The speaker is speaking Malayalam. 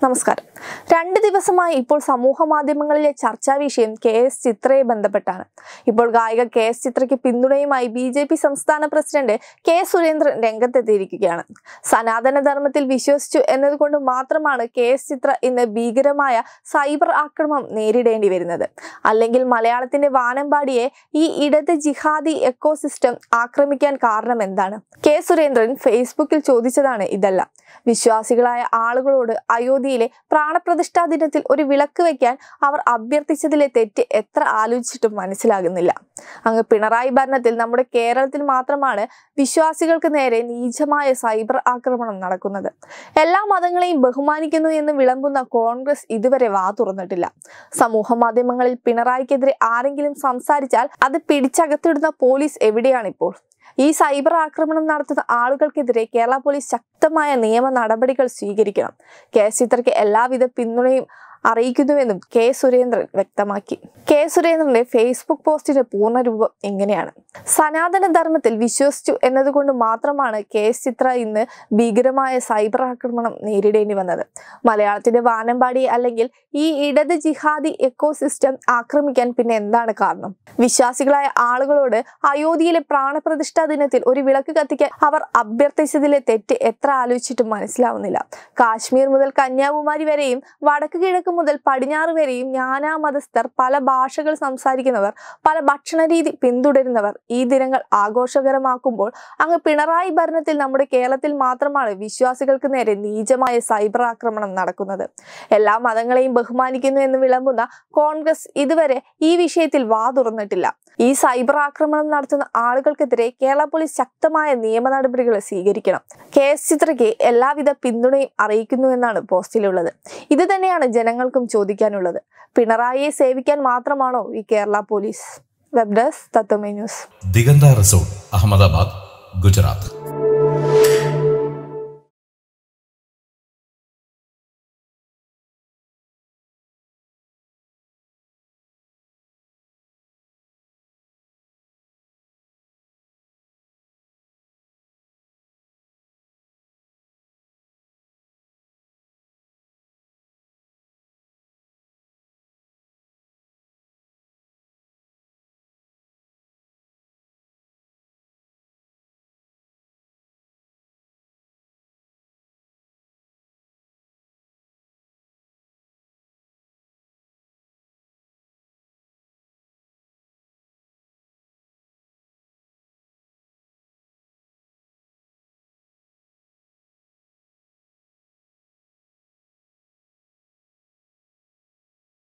നമസ്കാരം. 2 ദിവസമായി ഇപ്പോൾ സമൂഹ മാധ്യമങ്ങളിലെ ചർച്ചാ വിഷയം KS ചിത്രയെ ബന്ധപ്പെട്ടാണ്. ഇപ്പോൾ ഗായിക KS ചിത്രയ്ക്ക് പിന്തുണയുമായി BJP സംസ്ഥാന പ്രസിഡന്റ് K സുരേന്ദ്രൻ രംഗത്തെത്തിയിരിക്കുകയാണ്. സനാതന ധർമ്മത്തിൽ വിശ്വസിച്ചു എന്നതുകൊണ്ട് മാത്രമാണ് KS ചിത്ര ഇന്ന് ഭീകരമായ സൈബർ ആക്രമണം നേരിടേണ്ടി വരുന്നത്. അല്ലെങ്കിൽ മലയാളത്തിന്റെ വാനമ്പാടിയെ ഈ ഇടത് ജിഹാദി എക്കോസിസ്റ്റം ആക്രമിക്കാൻ കാരണം എന്താണ്? K സുരേന്ദ്രൻ ഫേസ്ബുക്കിൽ ചോദിച്ചതാണ് ഇതെല്ലാം. വിശ്വാസികളായ ആളുകളോട് അയോധ്യയിലെ പ്രാണപ്രതിഷ്ഠാ ദിനത്തിൽ ഒരു വിളക്ക് വെക്കാൻ അവർ അഭ്യർത്ഥിച്ചതിലെ തെറ്റ് എത്ര ആലോചിച്ചിട്ടും മനസ്സിലാകുന്നില്ല. അങ്ങ് പിണറായി ഭരണത്തിൽ നമ്മുടെ കേരളത്തിൽ മാത്രമാണ് വിശ്വാസികൾക്ക് നേരെ നീചമായ സൈബർ ആക്രമണം നടക്കുന്നത്. എല്ലാ മതങ്ങളെയും ബഹുമാനിക്കുന്നു എന്ന് വിളമ്പുന്ന കോൺഗ്രസ് ഇതുവരെ വാ തുറന്നിട്ടില്ല. സമൂഹ മാധ്യമങ്ങളിൽ പിണറായിക്കെതിരെ ആരെങ്കിലും സംസാരിച്ചാൽ അത് പിടിച്ചകത്തിടുന്ന പോലീസ് എവിടെയാണിപ്പോൾ? ഈ സൈബർ ആക്രമണം നടത്തുന്ന ആളുകൾക്കെതിരെ കേരള പോലീസ് ശക്തമായ നിയമ നടപടികൾ സ്വീകരിക്കണം. KS ചിത്രയ്ക്ക് എല്ലാവിധ പിന്തുണയും അറിയിക്കുന്നുവെന്നും K സുരേന്ദ്രൻ വ്യക്തമാക്കി. K സുരേന്ദ്രന്റെ ഫേസ്ബുക്ക് പോസ്റ്റിന്റെ പൂർണ്ണരൂപം ഇങ്ങനെയാണ്: സനാതന ധർമ്മത്തിൽ വിശ്വസിച്ചു എന്നതുകൊണ്ട് മാത്രമാണ് KS ചിത്ര ഇന്ന് ഭീകരമായ സൈബർ ആക്രമണം നേരിടേണ്ടി വന്നത്. മലയാളത്തിന്റെ വാനമ്പാടി അല്ലെങ്കിൽ ഈ ഇടത് ജിഹാദി എക്കോസിസ്റ്റം ആക്രമിക്കാൻ പിന്നെ എന്താണ് കാരണം? വിശ്വാസികളായ ആളുകളോട് അയോധ്യയിലെ പ്രാണപ്രതിഷ്ഠാ ദിനത്തിൽ ഒരു വിളക്ക് കത്തിക്കാൻ അവർ അഭ്യർത്ഥിച്ചതിലെ തെറ്റ് എത്ര ആലോചിച്ചിട്ടും മനസ്സിലാവുന്നില്ല. കാശ്മീർ മുതൽ കന്യാകുമാരി വരെയും വടക്ക് കിഴക്ക് മുതൽ പടിഞ്ഞാറ് വരെയും നാനാ മതസ്ഥർ, പല ഭാഷകൾ സംസാരിക്കുന്നവർ, പല ഭക്ഷണരീതി പിന്തുടരുന്നവർ ഈ ദിനങ്ങൾ ആഘോഷകരമാക്കുമ്പോൾ അങ്ങ് പിണറായി ഭരണത്തിൽ നമ്മുടെ കേരളത്തിൽ മാത്രമാണ് വിശ്വാസികൾക്ക് നേരെ നീചമായ സൈബർ ആക്രമണം നടക്കുന്നത്. എല്ലാ മതങ്ങളെയും ബഹുമാനിക്കുന്നു എന്ന് വിളമ്പുന്ന കോൺഗ്രസ് ഇതുവരെ ഈ വിഷയത്തിൽ വാ തുറന്നിട്ടില്ല. ഈ സൈബർ ആക്രമണം നടത്തുന്ന ആളുകൾക്കെതിരെ കേരള പോലീസ് ശക്തമായ നിയമ നടപടികൾ സ്വീകരിക്കണം. KS ചിത്രയ്ക്ക് എല്ലാവിധ പിന്തുണയും അറിയിക്കുന്നുവെന്നാണ് പോസ്റ്റിലുള്ളത്. ഇത് തന്നെയാണ് ജനങ്ങൾക്കും ചോദിക്കാനുള്ളത്. പിണറായിയെ സേവിക്കാൻ മാത്രമാണോ ഈ Kerala police? Web desk Tatwamayi news. Diganta resort, Ahmedabad, Gujarat.